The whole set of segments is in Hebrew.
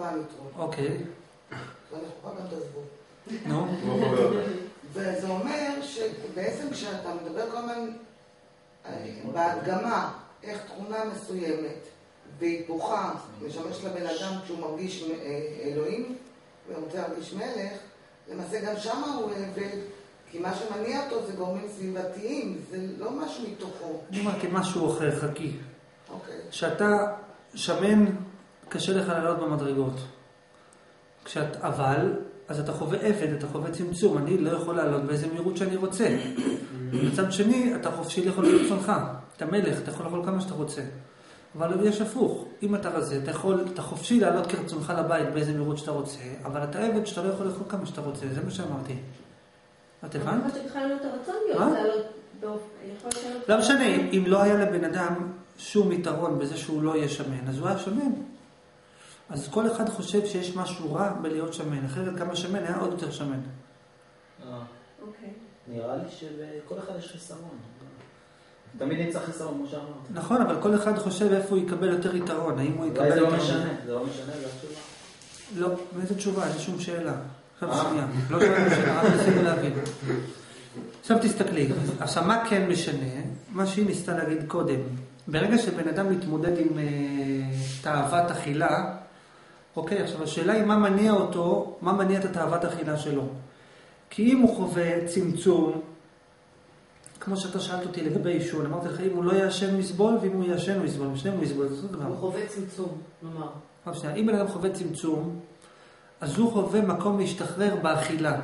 הניטרול. אוקיי. ואני חוכה גם את הזבוב. נו. וזה אומר שבעצם כשאתה מדבר כל הזמן בהדגמה, איך תכונה מסוימת והיפוכה משמש לבן אדם כשהוא מרגיש אלוהים ורוצה להרגיש מלך, למעשה גם שם הוא עובד, כי מה שמניע אותו זה גורמים סביבתיים, זה לא משהו מתוכו. אני אמרתי משהו אחר, חכי. אוקיי. כשאתה שמן, קשה לך לעלות במדרגות. אבל, אז אתה חווה עבד, אתה חווה צמצום. אני לא יכול לעלות באיזה מהירות שאני רוצה. מצד שני, אתה חופשי לאכול ברצונך. אתה מלך, אתה יכול לאכול כמה שאתה רוצה. אבל יש הפוך. אם אתה רזה, אתה חופשי לעלות כרצונך לבית באיזה מהירות שאתה רוצה, אבל אתה עבד שאתה לא יכול לאכול כמה שאתה רוצה. זה מה שאמרתי. את הבנת? אבל אתה בכלל לא את הרצון להיות, לעלות באופן. לא משנה, אם לא היה לבן אדם שום יתרון בזה שהוא לא יהיה שמן, אז הוא היה שמן. אז כל אחד חושב שיש משהו רע בלהיות שמן. אחרת כמה שמן היה עוד יותר שמן. אוקיי. נראה לי שבכל אחד יש חיסרון. תמיד נמצא חיסרון, כמו שאמרת. נכון, אבל כל אחד חושב איפה הוא יקבל יותר יתרון. האם הוא יקבל זה יתרון? לא משנה, זה לא משנה, זה התשובה. לא, איזה תשובה? אין שום שאלה. עכשיו שנייה. לא שאלה שאלה, רק ניסינו להבין. עכשיו תסתכלי. עכשיו מה כן משנה? מה שהיא ניסתה להגיד קודם. ברגע שבן אדם מתמודד עם תאוות אכילה, אוקיי, עכשיו השאלה היא מה מניע אותו, מה מניע את התאוות אכילה שלו. כי אם הוא חווה צמצום, כמו שאתה שאלת אותי לגבי עישון, אמרתי לך, אם הוא לא יעשן מסבול, ואם הוא יעשן הוא יסבול, משניהם הוא יסבול, זה אותו דבר. הוא חווה צמצום, נאמר. אם בן אדם חווה צמצום, אז הוא חווה מקום להשתחרר באכילה.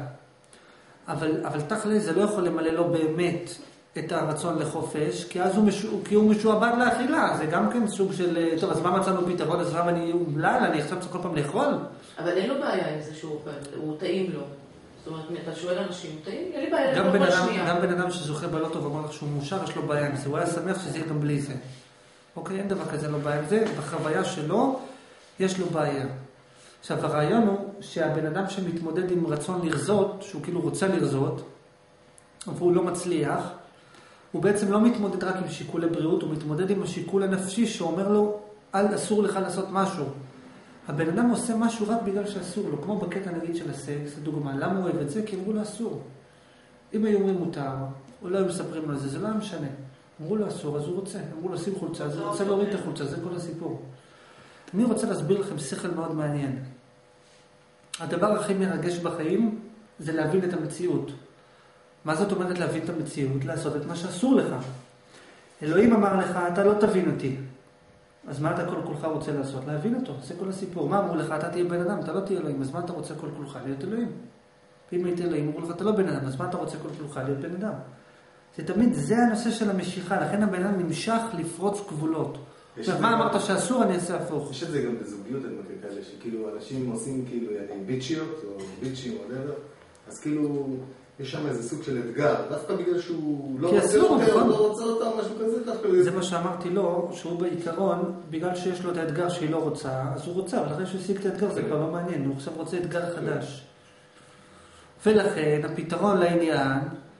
אבל תכל'ס זה לא יכול למלא לו באמת את הרצון לחופש, כי הוא משועבד לאכילה. זה גם כן סוג של, טוב, אז מה מצאנו פתרון? אז למה אני אומלל? אני עכשיו צריך כל פעם לאכול? אבל אין לו בעיה עם זה שהוא אוכל, הוא טעים לו. זאת אומרת, אתה שואל אנשים, טעים? אין לי בעיה גם לכל שנייה. גם בן אדם שזוכה בלוטו ואומר לך שהוא מאושר, יש לו בעיה עם זה. הוא היה שמח שזה יהיה גם בלי זה. אוקיי, אין דבר כזה לא בעיה עם זה. בחוויה שלו, יש לו בעיה. עכשיו, הרעיון הוא שהבן אדם שמתמודד עם רצון לרזות, שהוא כאילו רוצה לרזות, והוא לא מצליח, הוא בעצם לא מתמודד רק עם שיקולי בריאות, הוא מתמודד עם השיקול הנפשי שאומר לו, אסור לך לעשות משהו. הבן אדם עושה משהו רק בגלל שאסור לו, כמו בקטע נגיד של הסקס, לדוגמה, למה הוא אוהב את זה? כי אמרו לו אסור. אם היו אומרים מותר, או לא היו מספרים לו על זה, זה לא היה משנה. אמרו לו אסור, אז הוא רוצה. אמרו לו שים חולצה, אז הוא רוצה להוריד את החולצה, זה כל הסיפור. אני רוצה להסביר לכם שכל מאוד מעניין. הדבר הכי מרגש בחיים זה להבין את המציאות. מה זאת אומרת להבין את המציאות? לעשות את מה שאסור לך. אלוהים אמר לך, אתה לא תבין אותי. אז מה אתה כל כולך רוצה לעשות? להבין אותו, זה כל הסיפור. מה אמרו לך? אתה תהיה בן אדם, אתה לא תהיה אלוהים. אז מה אתה רוצה כל כולך? להיות אלוהים. ואם היית אלוהים, אמרו לך, אתה לא בן אדם. אז מה אתה רוצה כל כולך? להיות בן אדם. זה תמיד, זה הנושא של המשיכה. לכן הבן אדם נמשך לפרוץ גבולות. מה אמרת שאסור, אני אעשה הפוך. יש את זה גם בזוגיות, אני מכיר כאלה, שכאילו אנשים עושים כאילו ביצ'יות, או ביצ'ים, או דבר, אז כאילו יש שם איזה סוג של אתגר, דווקא בגלל שהוא לא רוצה אותה, או לא רוצה אותה, או משהו כזה, דווקא זה מה שאמרתי לו, שהוא בעיקרון, בגלל שיש לו את האתגר שהיא לא רוצה, אז הוא רוצה, אבל אחרי שהוא השיג את האתגר זה כבר לא מעניין, הוא עכשיו רוצה אתגר חדש. ולכן הפתרון לעניין,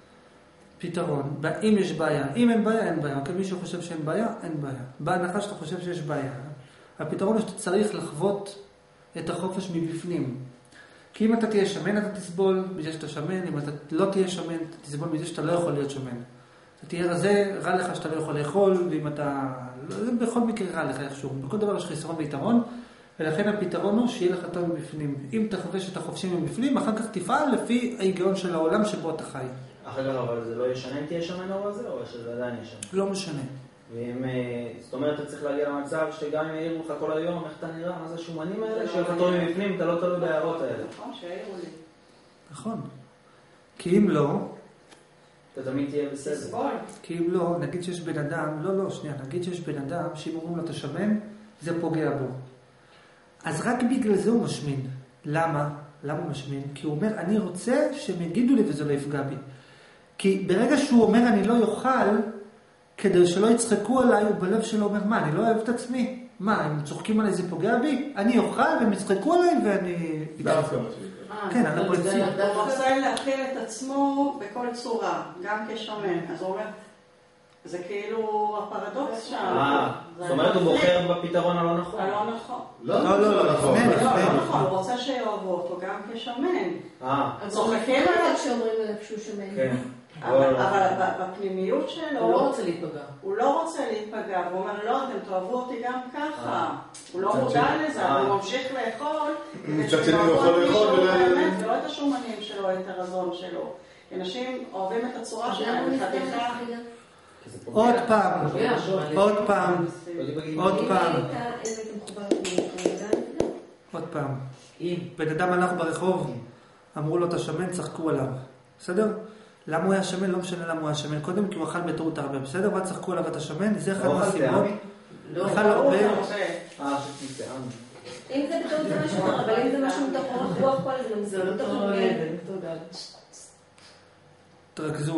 פתרון, אם יש בעיה, אם אין בעיה, אין בעיה. כי מישהו חושב שאין בעיה, אין בעיה. בהנחה שאתה חושב שיש בעיה, הפתרון הוא שאתה צריך לחוות את החופש מבפנים. כי אם אתה תהיה שמן, אתה תסבול בגלל שאתה שמן, אם אתה לא תהיה שמן, אתה תסבול בגלל שאתה לא יכול להיות שמן. אתה תהיה רזה, רע לך שאתה לא יכול לאכול, ואם אתה... בכל מקרה רע לך איכשהו. בכל דבר יש חיסרון ויתרון, ולכן הפתרון הוא שיהיה לך טוב מבפנים. אם אתה חווה שאתה חופשי מבפנים, אחר כך תפעל לפי ההיגיון של העולם שבו אתה חי. אחר אבל זה לא ישנה אם תהיה שמן או רזה, או שזה עדיין ישנה? לא משנה. ואם, זאת אומרת, אתה צריך להגיע למצב שגם אם יעירו לך כל היום, איך אתה נראה, מה זה השומנים האלה, שיהיה לך טוב מבפנים, אתה לא תלוי בהערות האלה. נכון, שיעירו לי. נכון. כי אם לא... אתה תמיד תהיה בסדר. כי אם לא, נגיד שיש בן אדם, נגיד שיש בן אדם, שאם אומרים לו אתה שמן, זה פוגע בו. אז רק בגלל זה הוא משמין. למה? למה הוא משמין? כי הוא אומר, אני רוצה שהם יגידו לי וזה לא יפגע בי. כי ברגע שהוא אומר, אני לא יאכל, כדי שלא יצחקו עליי, הוא בלב שלו אומר, מה, אני לא אוהב את עצמי? מה, הם צוחקים עליי, זה פוגע בי? אני אוכל והם יצחקו עליי ואני... כן, אני לא רוצה. הוא רוצה להכיל את עצמו בכל צורה, גם כשמן. אז הוא אומר, זה כאילו הפרדוקס שם. זאת אומרת, הוא בוחר בפתרון הלא נכון. הלא נכון. לא נכון. תאהבו אותו גם כשמן. צוחקים עליו שאומרים עליו שהוא שמן. כן. אבל בפנימיות שלו... הוא לא רוצה להיפגע. הוא לא רוצה להיפגע, והוא אומר, לא, אתם תאהבו אותי גם ככה. הוא לא מודע לזה, הוא ממשיך לאכול. מצד שני הוא יכול לאכול ולא את השומנים שלו, את הרזון שלו. כי אנשים אוהבים את הצורה שלהם, בחתיכה. עוד פעם. עוד פעם. בן אדם הלך ברחוב, אמרו לו אתה שמן, צחקו עליו. בסדר? למה הוא היה שמן? לא משנה למה הוא היה שמן. קודם כי הוא אכל בטעות הרבה. בסדר? ואז צחקו עליו אתה שמן? זה אחד מהסיבות. אכל הרבה. אם זה בטעות זה משהו אחר, אבל אם זה משהו מתוך אורך רוח כל הזמן, זה לא תוך תודה. תרכזו.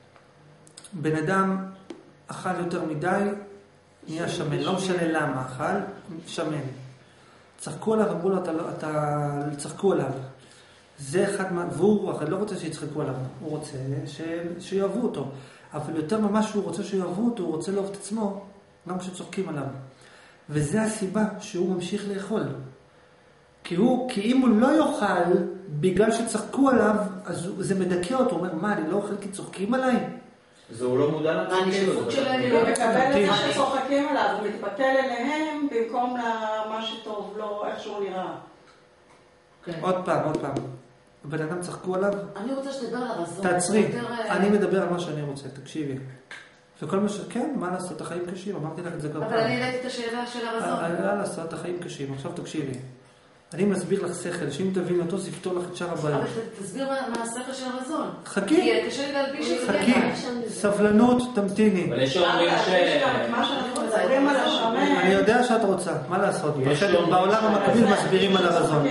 בן אדם אכל יותר מדי, נהיה שמן. לא משנה למה אכל, שמן. צחקו עליו, אמרו לו, צחקו עליו. זה אחד והוא לא רוצה שיצחקו עליו, הוא רוצה שיאהבו אותו. אבל יותר ממש שהוא רוצה שיאהבו אותו, הוא רוצה לאהוב את עצמו, גם כשצוחקים עליו. וזה הסיבה שהוא ממשיך לאכול. כי אם הוא לא יאכל, בגלל שצחקו עליו, אז זה מדכא אותו. הוא אומר, מה, אני לא אוכל כי צוחקים עליי? זה הוא לא מודע הנשיפות שלהם. הוא מקבל את זה שצוחקים עליו, הוא מתפתל אליהם במקום למה שטוב לו, איך שהוא נראה. עוד פעם. הבן אדם צחקו עליו. אני רוצה שתדבר על הרזון. תעצרי, אני מדבר על מה שאני רוצה, תקשיבי. וכל מה כן, מה לעשות, החיים קשים, אמרתי לך את זה כבר. אבל אני העליתי את השאלה של הרזון. מה לעשות, החיים קשים, עכשיו תקשיבי. אני מסביר לך שכל, שאם תבין אותו, זה יפתור לך את שאר הבעיות. אבל תסביר מה השכל של הרזון. חכי. כי קשה לי להלביש את זה. חכי, סבלנות, תמתיני. אבל יש אומרים מה שאנחנו מדברים על השמן... אני יודע שאת רוצה, מה לעשות? בעולם המקביל מסבירים על הרזון.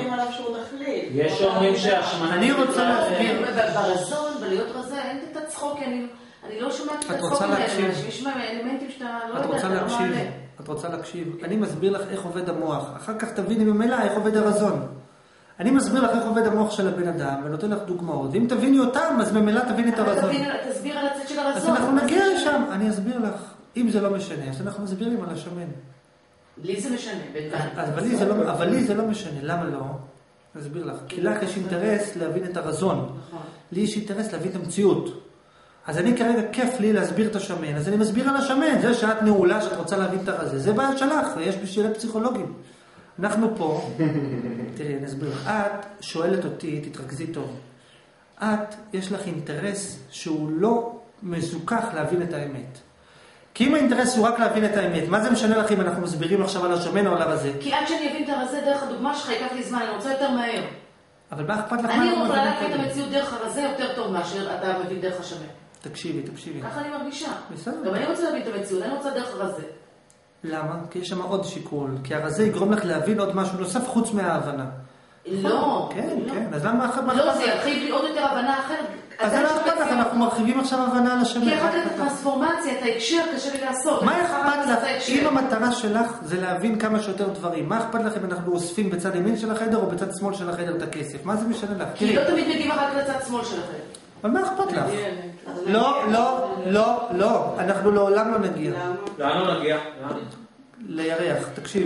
יש אומרים שהשמנה... אני רוצה להסביר. ברזון, בלהיות רזה, אין את הצחוק, אני לא שומעת את הצחוק האלה. יש אלמנטים שאתה לא יודע, אתה לא מעלה. את רוצה להקשיב? אני מסביר לך איך עובד המוח. אחר כך תביני ממילא איך עובד הרזון. אני מסביר לך איך עובד המוח של הבן אדם, ונותן לך דוגמאות. ואם תביני אותם, אז ממילא תביני את הרזון. תסביר על הצד של הרזון. אז אנחנו נגיע לשם. אני אסביר לך. אם זה לא משנה, אז אנחנו מסבירים על השמן. לי זה משנה, בינתיים. אבל לי זה לא משנה. למה לא? אסביר לך. כי לך יש אינטרס להבין את הרזון. לי יש אינטרס להבין את המציאות. אז אני כרגע כיף לי להסביר את השמן, אז אני מסביר על השמן, זה שאת נעולה, שאת רוצה להבין את הרזה, זה בעיה שלך, ויש בשבילי פסיכולוגים. אנחנו פה, תראי, אני אסביר לך, את שואלת אותי, תתרכזי טוב, את, יש לך אינטרס שהוא לא מזוכח להבין את האמת. כי אם האינטרס הוא רק להבין את האמת, מה זה משנה לך אם אנחנו מסבירים עכשיו על השמן או על הרזה? כי עד שאני אבין את הרזה דרך הדוגמה שלך, ייקח לי זמן, אני רוצה יותר מהר. אבל מה אכפת לך? אני יכולה להבין את המציאות דרך הרזה יותר טוב מאשר אתה מבין דרך השמן. תקשיבי. ככה אני מרגישה. בסדר. גם אני רוצה להבין את המציאות, אני רוצה דרך הרזה. למה? כי יש שם עוד שיקול. כי הרזה יגרום לך להבין עוד משהו נוסף חוץ מההבנה. לא. כן. אז למה אחת מה? לא, זה ירחיב לי עוד יותר הבנה אחרת. אז לא אכפת לך, אנחנו מרחיבים עכשיו הבנה על השמן. כי אחת את הטרנספורמציה, את ההקשר, קשה לי לעשות. מה אכפת לך? אם המטרה שלך זה להבין כמה שיותר דברים, מה אכפת לך אם אנחנו אוספים בצד ימין של החדר או בצד שמאל של החדר את הכסף? מה זה משנה לך? כי לא תמיד מגיעים רק לצד שמאל של החדר. אבל מה אכפת לך? לא, אנחנו לעולם לא נגיע. לאן לא נגיע? לירח,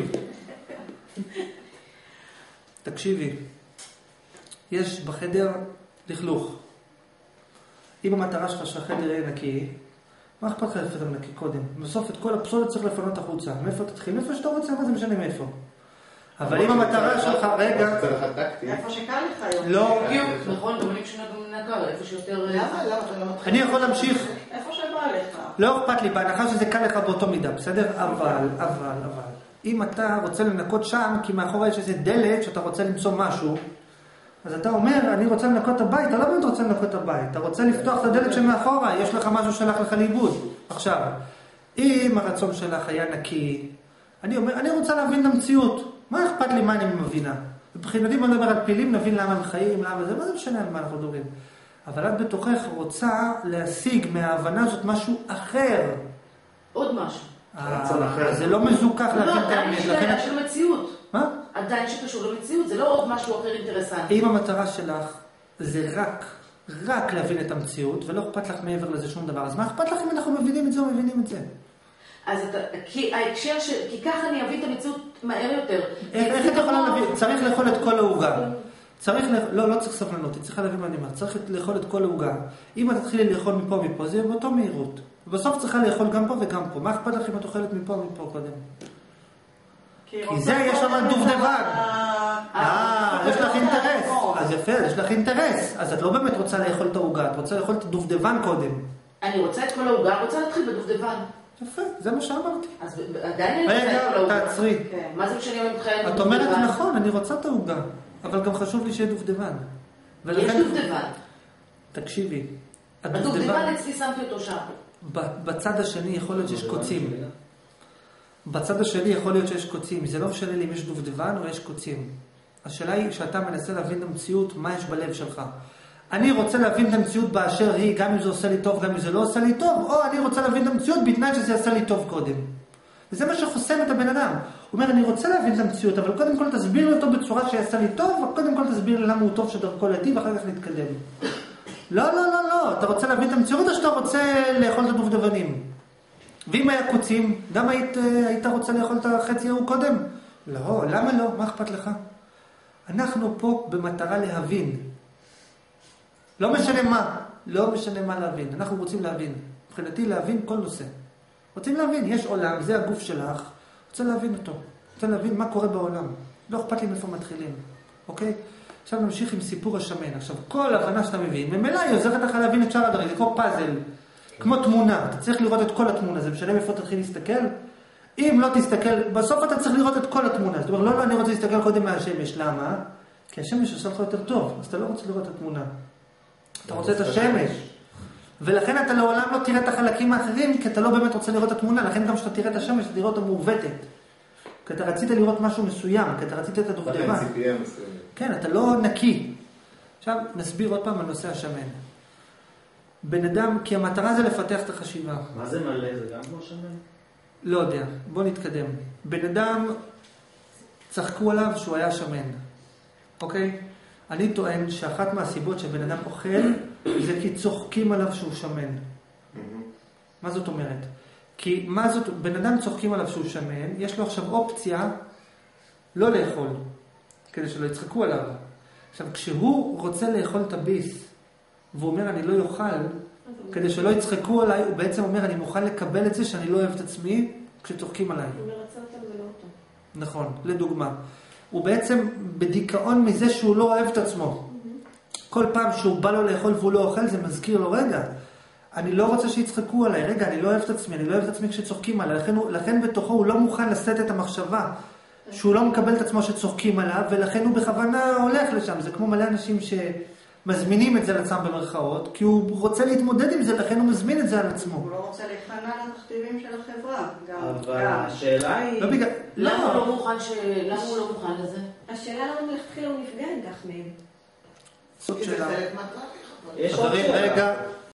תקשיבי. יש בחדר לכלוך. אם המטרה שלך שהחדר יהיה נקי, מה אכפת לך לפנות נקי קודם? בסוף את כל הפסולת צריך לפנות החוצה. מאיפה תתחיל? מאיפה שאתה רוצה, מה זה משנה מאיפה? אבל אם המטרה שלך, רגע... איפה שקל לך היום. לא. בדיוק, נכון, גם אני משנה במנהגר, איפה שיותר... למה? אני יכול להמשיך. איפה שבא לך. לא אכפת לי, בהנחה שזה קל לך באותו מידה, בסדר? אבל. אם אתה רוצה לנקות שם, כי מאחורי יש איזה דלת שאתה רוצה למצוא משהו, אז אתה אומר, אני רוצה לנקות את הבית, אתה לא באמת רוצה לנקות את הבית, אתה רוצה לפתוח את הדלת שמאחורה, יש לך משהו שלך לך לאיבוד. עכשיו, אם הרצון שלך היה נקי, אני אומר, אני רוצה להבין את המציאות. מה אכפת לי מה אני מבינה? מבחינתי בוא נדבר על פילים, נבין למה הם חיים, למה זה, מה זה משנה על מה אנחנו מדברים? אבל את בתוכך רוצה להשיג מההבנה הזאת משהו אחר. עוד משהו. זה לא מזוכח להבין את האמת. לא, עדיין של מציאות. מה? עדיין שקשור למציאות, זה לא עוד משהו אחר אינטרסנטי. אם המטרה שלך זה רק להבין את המציאות, ולא אכפת לך מעבר לזה שום דבר, אז מה אכפת לך אם אנחנו מבינים את זה או מבינים את זה? אז כי ההקשר כי ככה אני אבין את המציאות מהר יותר. איך אתה יכולה להבין? צריך לאכול את כל העוגה. לא צריך סבלנות, צריכה להבין מה אני אומר. צריך לאכול את כל העוגה. אם את תתחילי לאכול מפה מפה, זה יהיה באותו מהירות. ובסוף צריכה לאכול גם פה וגם פה. מה אכפת לך אם את אוכלת מפה מפה קודם? כי זה יש שם דובדבן. יש לך אינטרס. אז יפה, יש לך אינטרס. אז את לא באמת רוצה לאכול את העוגה, את רוצה לאכול את הדובדבן קודם. אני רוצה את כל העוגה, רוצה להתחיל בדובדבן. יפה, זה מה שאמרתי. אז עדיין אני רוצה את כל העוגה. תעצרי. מה זה משנה אם אני מתחילה את אומרת נכון, אני רוצה את העוגה. אבל גם חשוב לי שיהיה דובדבן. יש דובדבן. תקשיבי. הדובדבן אצלי שמתי אותו שם. בצד השני יכול להיות שיש קוצים. בצד השני יכול להיות שיש קוצים. זה לא משנה לי אם יש דובדבן או יש קוצים. השאלה היא שאתה מנסה להבין את המציאות, מה יש בלב שלך. אני רוצה להבין את המציאות באשר היא, גם אם זה עושה לי טוב, גם אם זה לא עושה לי טוב, או אני רוצה להבין את המציאות בתנאי שזה יעשה לי טוב קודם. וזה מה שחוסם את הבן אדם. הוא אומר, אני רוצה להבין את המציאות, אבל קודם כל תסביר לי אותו בצורה שיעשה לי טוב, וקודם כל תסביר לי למה הוא טוב שדרכו להיטיב, ואחר כך נתקדם. לא, אתה רוצה להבין את המציאות או שאתה רוצה לאכול את הדובדבנים? ואם היה קוצים, גם היית רוצה לאכול את החצי ההוא קודם? לא, למה לא? מה אכפת לך? אנחנו פה במטרה להבין. לא משנה מה להבין. אנחנו רוצים להבין. מבחינתי להבין כל נושא. רוצים להבין, יש עולם, זה הגוף שלך, רוצה להבין אותו. רוצה להבין מה קורה בעולם. לא אכפת לי מאיפה מתחילים. אוקיי? עכשיו נמשיך עם סיפור השמן. עכשיו, כל הבנה שאתה מבין, ממילא היא עוזרת לך להבין את שאר הדברים. זה כמו פאזל, כמו תמונה. אתה צריך לראות את כל התמונה. זה משנה מאיפה תתחיל להסתכל. אם לא תסתכל, בסוף אתה צריך לראות את כל התמונה. זאת אומרת, לא, אני רוצה להסתכל קודם מהשמש. למה? כי השמש עושה לך יותר טוב. אז אתה לא רוצה לראות את התמונה. אתה רוצה את השמש. ולכן אתה לעולם לא תראה את החלקים האחרים, כי אתה לא באמת רוצה לראות את התמונה. לכן גם שאתה תראה את השמש, אתה תראה אותה מעוותת. כי אתה רצית לראות משהו מסוים, כי אתה רצית את הדובדבן. כן, אתה לא נקי. עכשיו נסביר עוד פעם על נושא השמן. בן אדם, כי המטרה זה לפתח את החשיבה. מה זה מלא? זה גם כמו שמן? לא יודע, בוא נתקדם. בן אדם, צחקו עליו שהוא היה שמן. אוקיי? אני טוען שאחת מהסיבות שבן אדם אוכל, זה כי צוחקים עליו שהוא שמן. מה זאת אומרת? כי בן אדם צוחקים עליו שהוא שמן, יש לו עכשיו אופציה לא לאכול, כדי שלא יצחקו עליו. עכשיו, כשהוא רוצה לאכול את הביס, והוא אומר אני לא יאכל, כדי שלא יצחקו עליי, הוא בעצם אומר אני מוכן לקבל את זה שאני לא אוהב את עצמי כשצוחקים עליי. הוא מרצה אותם ולא אותו. נכון, לדוגמה. הוא בעצם בדיכאון מזה שהוא לא אוהב את עצמו. כל פעם שהוא בא לו לאכול והוא לא אוכל, זה מזכיר לו, רגע, אני לא רוצה שיצחקו עליי, רגע, אני לא אוהב את עצמי, אני לא אוהב את עצמי כשצוחקים עליי, לכן בתוכו הוא לא מוכן לשאת את המחשבה, שהוא לא מקבל את עצמו שצוחקים עליו, ולכן הוא בכוונה הולך לשם. זה כמו מלא אנשים שמזמינים את זה לעצמם במרכאות, כי הוא רוצה להתמודד עם זה, לכן הוא מזמין את זה על עצמו. הוא לא רוצה להיכנע לתכתיבים של החברה. אבל השאלה היא... למה הוא לא מוכן לזה? השאלה למה מלכתחילה הוא נפגע אם כך מהם. זאת שאלה. יש עוד חברים, שאלה. רגע,